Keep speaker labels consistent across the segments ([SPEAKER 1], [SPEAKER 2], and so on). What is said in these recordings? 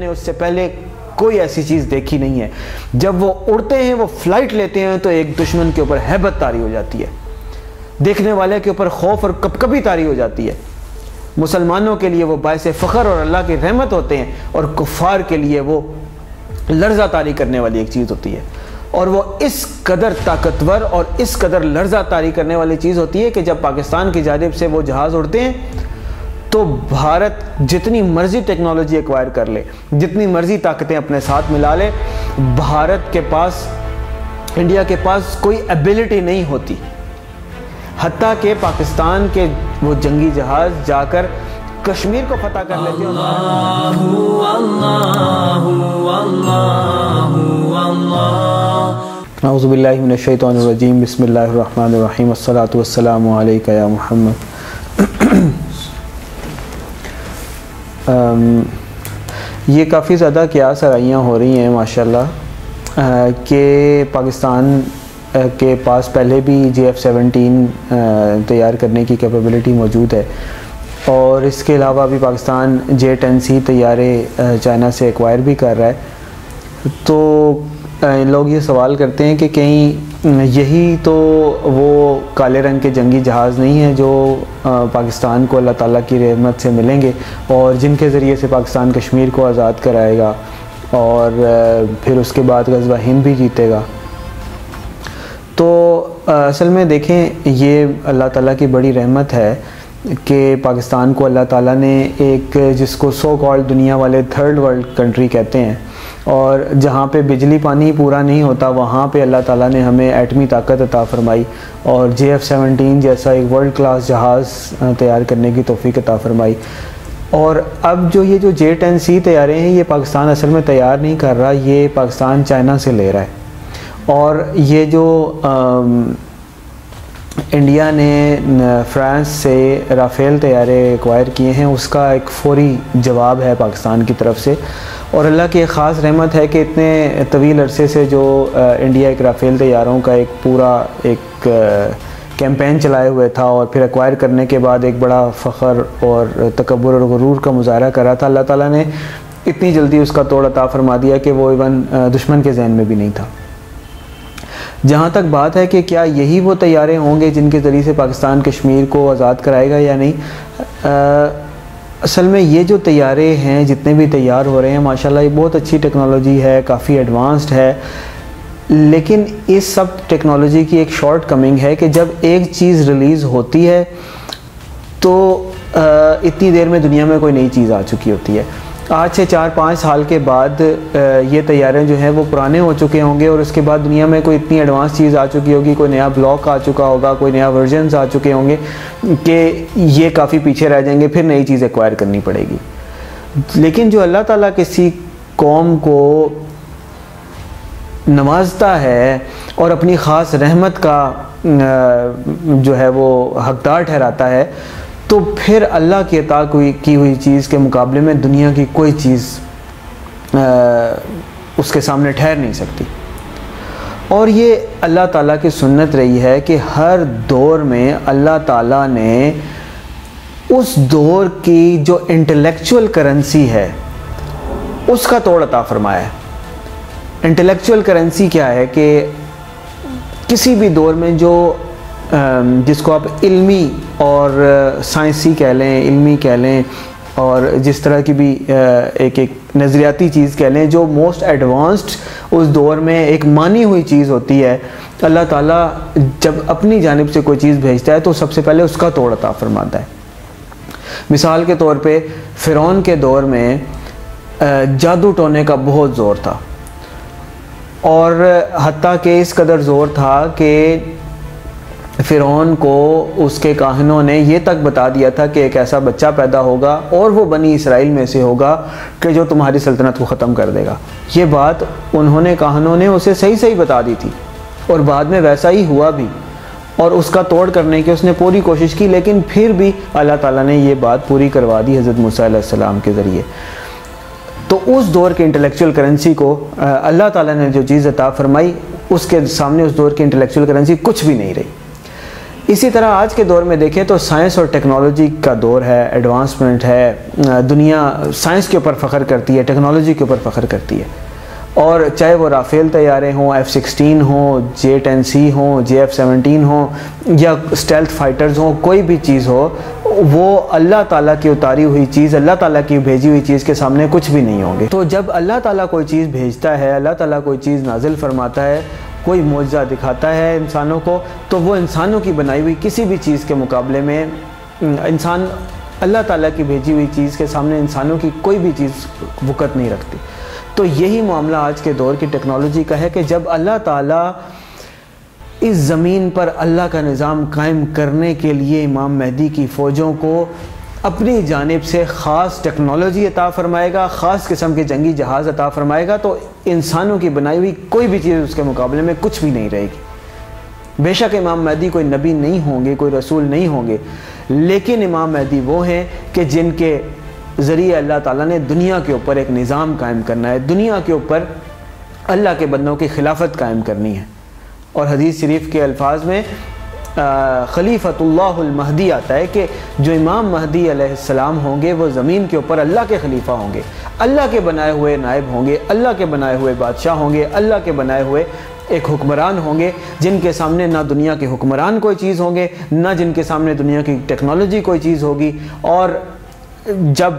[SPEAKER 1] اس سے پہلے کوئی ایسی چیز دیکھی نہیں ہے. جب وہ اڑتے ہیں، وہ فلائٹ لیتے ہیں، تو ایک دشمن کے اوپر ہیبت طاری ہو جاتی ہے، دیکھنے والے کے اوپر خوف اور کبکبی طاری ہو جاتی ہے. مسلمانوں کے لیے وہ باعث فخر اور اللہ کی رحمت ہوتے ہیں، اور کفار کے لیے وہ لرزہ طاری کرنے والی ایک چیز ہوتی ہے. اور وہ اس قدر طاقتور اور اس قدر لرزہ طاری کرنے والی چیز ہوتی ہے کہ جب پاکستان کی جانب سے وہ جہاز اڑتے ہیں تو بھارت جتنی مرضی ٹیکنالوجی ایکوائر کر لے، جتنی مرضی طاقتیں اپنے ساتھ ملا لے، بھارت کے پاس، انڈیا کے پاس کوئی ایبیلٹی نہیں ہوتی. حتیٰ کہ پاکستان کے وہ جنگی جہاز جا کر کشمیر کو فتح کر لیتے ہیں. اعوذ باللہ من الشیطان الرجیم، بسم اللہ الرحمن الرحیم، الصلاۃ والسلام علیک یا محمد. یہ کافی زیادہ قیاس آرائیاں ہو رہی ہیں ماشاءاللہ کہ پاکستان کے پاس پہلے بھی JF-17 تیار کرنے کی کیپیبلٹی موجود ہے، اور اس کے علاوہ بھی پاکستان J-10C طیارے چائنا سے ایکوائر بھی کر رہا ہے. تو لوگ یہ سوال کرتے ہیں کہ کہیں یہی تو وہ کالے رنگ کے جنگی جہاز نہیں ہیں جو پاکستان کو اللہ تعالیٰ کی رحمت سے ملیں گے اور جن کے ذریعے سے پاکستان کشمیر کو آزاد کرائے گا اور پھر اس کے بعد غزوہ ہند بھی جیتے گا. تو اصل میں دیکھیں، یہ اللہ تعالیٰ کی بڑی رحمت ہے کہ پاکستان کو اللہ تعالیٰ نے ایک، جس کو سو کالڈ دنیا والے تھرڈ ورلڈ کنٹری کہتے ہیں، اور جہاں پہ بجلی پانی پورا نہیں ہوتا وہاں پہ اللہ تعالیٰ نے ہمیں ایٹمی طاقت عطا فرمائی اور JF-17 جیسا ایک ورلڈ کلاس جہاز تیار کرنے کی توفیق عطا فرمائی. اور اب جو یہ جو J-10C طیارے ہیں، یہ پاکستان اصل میں تیار نہیں کر رہا، یہ پاکستان چائنا سے لے رہا ہے. اور یہ جو انڈیا نے فرانس سے رافیل طیارے ایکوائر کیے ہیں، اس کا ایک فوری جواب ہے پاکستان کی طرف سے. اور اللہ کی ایک خاص رحمت ہے کہ اتنے طویل عرصے سے جو انڈیا ایک رافیل طیاروں کا ایک پورا ایک کیمپین چلائے ہوئے تھا اور پھر ایکوائر کرنے کے بعد ایک بڑا فخر اور تکبر اور غرور کا مظاہرہ کر رہا تھا، اللہ تعالیٰ نے اتنی جلدی اس کا توڑ عطا فرما دیا کہ وہ ایون دشمن کے ذہن میں بھی نہیں تھا. جہاں تک بات ہے کہ کیا یہی وہ طیارے ہوں گے جن کے ذریعے سے پاکستان کشمیر کو آزاد کرائے گا یا نہیں، اصل میں یہ جو طیارے ہیں جتنے بھی تیار ہو رہے ہیں ماشاءاللہ یہ بہت اچھی ٹیکنالوجی ہے، کافی ایڈوانسڈ ہے، لیکن اس سب ٹیکنالوجی کی ایک شارٹ کمنگ ہے کہ جب ایک چیز ریلیز ہوتی ہے تو اتنی دیر میں دنیا میں کوئی نئی چیز آ چکی ہوتی ہے. آج سے 4-5 سال کے بعد یہ طیارے جو ہیں وہ پرانے ہو چکے ہوں گے اور اس کے بعد دنیا میں کوئی اتنی ایڈوانس چیز آ چکی ہوگی، کوئی نیا بلاک آ چکا ہوگا، کوئی نیا ورژنز آ چکے ہوں گے کہ یہ کافی پیچھے رہ جائیں گے، پھر نئی چیز ایکوائر کرنی پڑے گی. لیکن جو اللہ تعالیٰ کسی قوم کو نوازتا ہے اور اپنی خاص رحمت کا جو ہے وہ حقدار ٹھہراتا ہے، تو پھر اللہ کی عطا کی ہوئی چیز کے مقابلے میں دنیا کی کوئی چیز اس کے سامنے ٹھہر نہیں سکتی. اور یہ اللہ تعالیٰ کی سنت رہی ہے کہ ہر دور میں اللہ تعالیٰ نے اس دور کی جو انٹلیکچول کرنسی ہے اس کا توڑ عطا فرمایا ہے. انٹلیکچول کرنسی کیا ہے کہ کسی بھی دور میں جو جس کو آپ علمی اور سائنسی کہہ لیں، علمی کہہ لیں، اور جس طرح کی بھی ایک نظریاتی چیز کہہ لیں، جو موسٹ ایڈوانسڈ اس دور میں ایک مانی ہوئی چیز ہوتی ہے، اللہ تعالیٰ جب اپنی جانب سے کوئی چیز بھیجتا ہے تو سب سے پہلے اس کا توڑ عطا فرماتا ہے. مثال کے طور پہ فرعون کے دور میں جادو ٹونے کا بہت زور تھا، اور حتیٰ کہ اس قدر زور تھا کہ فرعون کو اس کے کاہنوں نے یہ تک بتا دیا تھا کہ ایک ایسا بچہ پیدا ہوگا اور وہ بنی اسرائیل میں سے ہوگا کہ جو تمہاری سلطنت کو ختم کر دے گا. یہ بات انہوں نے کاہنوں نے اسے صحیح بتا دی تھی اور بعد میں ویسا ہی ہوا بھی، اور اس کا توڑ کرنے کی اس نے پوری کوشش کی، لیکن پھر بھی اللہ تعالیٰ نے یہ بات پوری کروا دی حضرت موسیٰ علیہ السلام کے ذریعے. تو اس دور کے انٹلیکچول کرنسی کو اللہ تعالیٰ نے جو چیز عطا فرمائی اس کے سامنے اس دور کی انٹلیکچول کرنسی کچھ بھی نہیں رہی. اسی طرح آج کے دور میں دیکھیں تو سائنس اور ٹیکنالوجی کا دور ہے، ایڈوانسمنٹ ہے، دنیا سائنس کے اوپر فخر کرتی ہے، ٹیکنالوجی کے اوپر فخر کرتی ہے، اور چاہے وہ رافیل طیارے ہوں، F-16 ہوں، J-10C ہوں، JF-17 ہوں، یا اسٹیلتھ فائٹرز ہوں، کوئی بھی چیز ہو، وہ اللہ تعالیٰ کی اتاری ہوئی چیز، اللہ تعالیٰ کی بھیجی ہوئی چیز کے سامنے کچھ بھی نہیں ہوں گے۔ تو جب اللہ تعالیٰ کوئی چیز بھیجتا ہے، اللہ تعالیٰ کوئی چیز نازل فرماتا ہے، کوئی معجزہ دکھاتا ہے انسانوں کو، تو وہ انسانوں کی بنائی ہوئی کسی بھی چیز کے مقابلے میں انسان اللہ تعالیٰ کی بھیجی ہوئی چیز کے سامنے انسانوں کی کوئی بھی چیز وقت نہیں رکھتی۔ تو یہی معاملہ آج کے دور کی ٹیکنالوجی کا ہے کہ جب اللہ تعالیٰ اس زمین پر اللہ کا نظام قائم کرنے کے لیے امام مہدی کی فوجوں کو اپنی جانب سے خاص ٹیکنالوجی عطا فرمائے گا، خاص قسم کے جنگی جہاز عطا فرمائے گا، تو انسانوں کی بنائی ہوئی کوئی بھی چیز اس کے مقابلے میں کچھ بھی نہیں رہے گی۔ بے شک امام مہدی کوئی نبی نہیں ہوں گے، کوئی رسول نہیں ہوں گے، لیکن امام مہدی وہ ہیں کہ جن کے ذریعے اللہ تعالیٰ نے دنیا کے اوپر ایک نظام قائم کرنا ہے، دنیا کے اوپر اللہ کے بندوں کی خلافت قائم کرنی ہے۔ اور حدیث شریف کے الفاظ میں خلیفۃ اللہ المہدی آتا ہے کہ جو امام مہدی علیہ السلام ہوں گے وہ زمین کے اوپر اللہ کے خلیفہ ہوں گے، اللہ کے بنائے ہوئے نائب ہوں گے، اللہ کے بنائے ہوئے بادشاہ ہوں گے، اللہ کے بنائے ہوئے ایک حکمران ہوں گے، جن کے سامنے نہ دنیا کے حکمران کوئی چیز ہوں گے، نہ جن کے سامنے دنیا کی ٹیکنالوجی کوئی چیز ہوگی۔ اور جب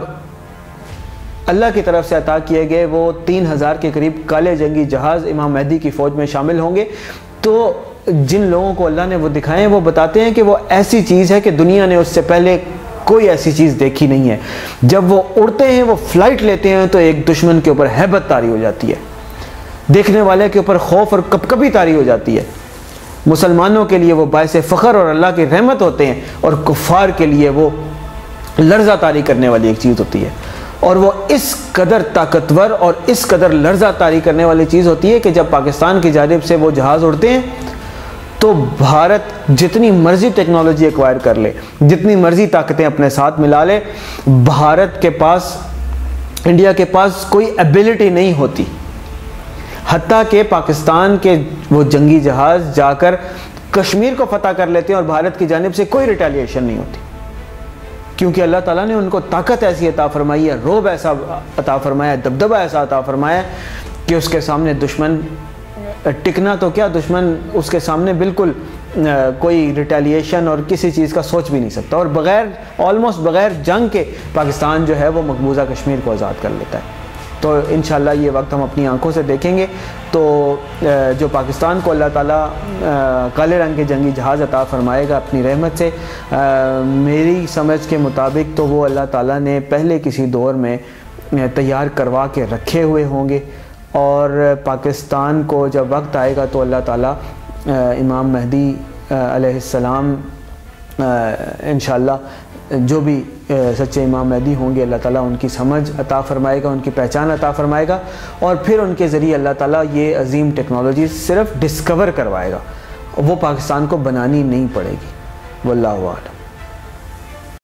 [SPEAKER 1] اللہ کی طرف سے عطا کیے گئے وہ 3000 کے قریب کالے جنگی جہاز امام مہدی کی فوج میں شامل ہوں گے، تو جن لوگوں کو اللہ نے وہ دکھائے ہیں وہ بتاتے ہیں کہ وہ ایسی چیز ہے کہ دنیا نے اس سے پہلے کوئی ایسی چیز دیکھی نہیں ہے۔ جب وہ اڑتے ہیں، وہ فلائٹ لیتے ہیں، تو ایک دشمن کے اوپر ہیبت طاری ہو جاتی ہے، دیکھنے والے کے اوپر خوف اور کپکپی طاری ہو جاتی ہے۔ مسلمانوں کے لیے وہ باعث فخر اور اللہ کی رحمت ہوتے ہیں، اور کفار کے لیے وہ لرزہ طاری کرنے والی ایک چیز ہوتی ہے۔ اور وہ اس قدر طاقتور اور اس قدر لرزہ طاری کرنے والی چیز ہوتی ہے کہ جب پاکستان کی جانب سے وہ جہاز اڑتے ہیں تو بھارت جتنی مرضی ٹیکنالوجی ایکوائر کر لے، جتنی مرضی طاقتیں اپنے ساتھ ملا لے، بھارت کے پاس، انڈیا کے پاس کوئی ایبیلٹی نہیں ہوتی، حتیٰ کہ پاکستان کے وہ جنگی جہاز جا کر کشمیر کو فتح کر لیتے ہیں اور بھارت کی جانب سے کوئی ریٹیلیشن نہیں ہوتی، کیونکہ اللہ تعالیٰ نے ان کو طاقت ایسی عطا فرمائی ہے، رعب ایسا عطا فرمایا ہے، دبدبہ ایسا عطا فرمایا ہے کہ اس کے سامنے دشمن ٹکنا تو کیا، دشمن اس کے سامنے بالکل کوئی ریٹیلیشن اور کسی چیز کا سوچ بھی نہیں سکتا، اور آلموسٹ بغیر جنگ کے پاکستان جو ہے وہ مقبوضہ کشمیر کو آزاد کر لیتا ہے۔ تو انشاءاللہ یہ وقت ہم اپنی آنکھوں سے دیکھیں گے۔ تو جو پاکستان کو اللہ تعالیٰ کالے رنگ کے جنگی جہاز عطا فرمائے گا اپنی رحمت سے، میری سمجھ کے مطابق تو وہ اللہ تعالیٰ نے پہلے کسی دور میں تیار کروا کے رکھے ہوئے ہوں گے، اور پاکستان کو جب وقت آئے گا تو اللہ تعالیٰ امام مہدی علیہ السلام انشاءاللہ جو بھی سچے امام مہدی ہوں گے، اللہ تعالیٰ ان کی سمجھ عطا فرمائے گا، ان کی پہچان عطا فرمائے گا، اور پھر ان کے ذریعے اللہ تعالیٰ یہ عظیم ٹیکنالوجی صرف ڈسکور کروائے گا، وہ پاکستان کو بنانی نہیں پڑے گی۔ واللہ اعلم۔